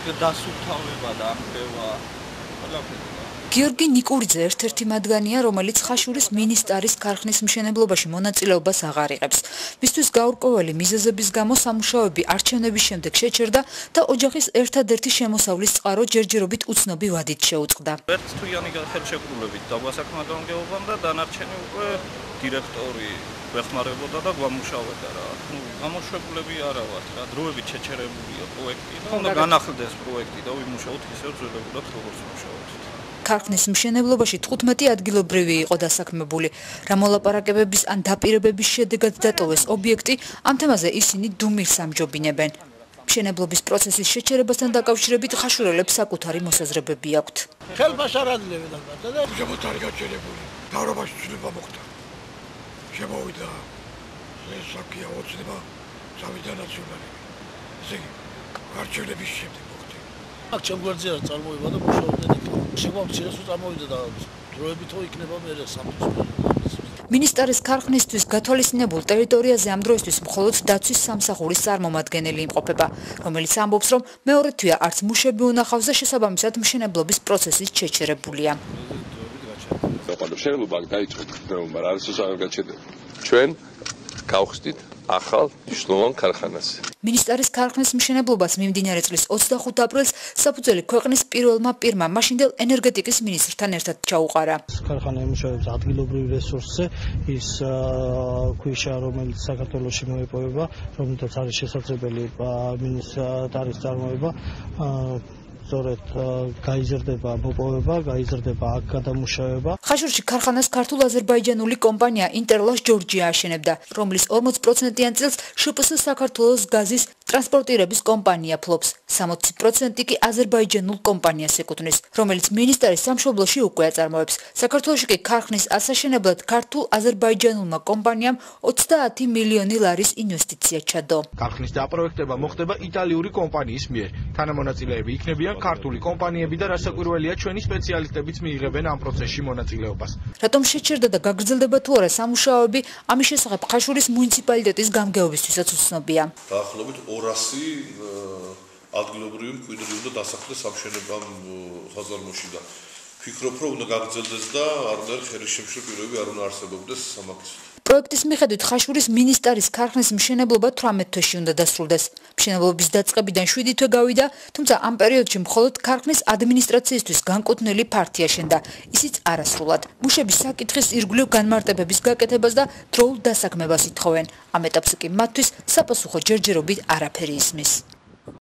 დასუფთავება და ამხევა ყველაფერი. გიორგი ნიკურიძე ერთ-ერთი მათგანია, რომელიც ხაშურის მინისტარის ქარხნის მშენებლობაში მონაწილეობას აღარ იღებს. მისთვის გაურკვეველი მიზეზების გამო სამუშაოები არჩევნების შემდეგ შეჩერდა და ოჯახის ერთადერთი შემოსავლის წყარო ჯერჯერობით უცნობი ვადით შეუწყდა. ერთ თვიანი ხელშეკრულებით დაგვასაქმდა გამგეობამ და დანარჩენი უკვე დირექტორი ვეხმარებოდა და გვამუშავებდა რა. გამოშვებულები არა ვართ რა. დროებით შეჩერებულია პროექტი და უნდა განახლდეს პროექტი და ვიმუშაოთ ისევ ძველებურად როგორც ვიმუშაობთ. ქარხნის მშენებლობაში 15 ადგილობრივი იყო დასაქმებული. რა მოლაპარაკებების ან დაპირებების შედეგად დატოვეს ობიექტი, ამ თემაზე ისინი დუმილს ამჯობინებენ. მშენებლობის პროცესის შეჩერებასთან დაკავშირებით ხაშურელებს საკუთარი მოსაზრებები აქვთ. ხელფასი არ აძლევენ ალბათ და ზემოთ არის გაჩერებული. დავრობაში ცვლილება მოხდა. შემოვიდა ეს საკია ოცნება სამი ნაციონალური. ესე იგი არჩევნების შემდეგ მოხდა. აქ ჩემგვერდზე არ წარმოება და მუშაობდნენ იქ. შეგვამცირეს რომ წარმოვიდა და დროებითო იქნება მე სამწუხაროდ. მინისტარის ქარხნისთვის გათვალისწინებულ ტერიტორიაზე ამ დროისთვის მხოლოდ დაცვის სამსახურის წარმომადგენელი იმყოფება, რომელიც ამბობს, რომ მეორე თვეა არც მუშები უნახავს და შესაბამისად მშენებლობის პროცესის შეჩერებულია. მშენებლობა დაიწყო, მაგრამ არ არის გაჩერებული. ჩვენ გავხსნით ახალ მნიშვნელოვან ქარხანას. მინისტარის ქარხნის მშენებლობას მიმდინარე წლის 25 აპრილს საფუძველი ქვეყნის პირველმა პირმა მაშინდელ ენერგეტიკის მინისტრთან ერთად ჩაუყარა. ქარხანა ემუშავებს ადგილობრივ რესურსზე ის ქვიშა, რომელიც საქართველოში მოიპოვება, რომელთაც არის შესაძლებელი მინისტრის წარმოება. სწორედ გაიზრდება მოპოვება, გაიზრდება აქ გადამუშავება. ხაშურში ქარხანას ქართულ-აზერბაიჯანული კომპანია ინტერლას ჯორჯია აშენებდა, რომლის 40%-იან წილს შპს საქართველოს გაზის ტრანსპორტირების კომპანია ფლობს. 60% კი აზერბაიჯანულ კომპანიას ეკუთვნის, რომელიც მინისტარის სამშობლოში უკვე აწარმოებს. საქართველოში კი ქარხნის ასაშენებლად ქართულ-აზერბაიჯანულმა კომპანიამ 30 მილიონი ლარის ინვესტიცია ჩადო. ქარხნის დაპროექტება მოხდება იტალიური კომპანიის მიერ. თანამონაწილეები იქნებიან ქართული კომპანიები და რასაკვირველია ჩვენი სპეციალისტებიც მიიღებენ ამ პროცესში მონაწილეობას. რატომ შეჩერდა და გაგრძელდება თუ არა სამუშაოები, ამის შესახებ ხაშურის მუნიციპალიტეტის გამგეობისთვისაც უცნობია. დაახლოებით 200 ადგილობრივი მკვიდრი უნდა დასახლდეს სამშენებლო საზარმოში და ვფიქრობ, რომ უნდა გაგრძელდეს და არანაირი ხელისშემშლო პირობები არ უნდა არსებობდეს სამაქის. პროექტის მიხედვით ხაშურის მინისტარის ქარხნის მშენებლობა 18 თვეში უნდა დასრულდეს. მშენებლობის დაწყებიდან 7 თვე გავიდა, თუმცა ამ პერიოდში მხოლოდ ქარხნის ადმინისტრაციისთვის განკუთვნილი ფართი აშენდა, ისიც არასრულად. მუშები საკითხის ირგვლივ განმარტებების გაკეთებას და დროულ დასაქმებას ითხოვენ. ამ ეტაპზე კი მათთვის საპასუხო ჯერჯერობით არაფერი ისმის.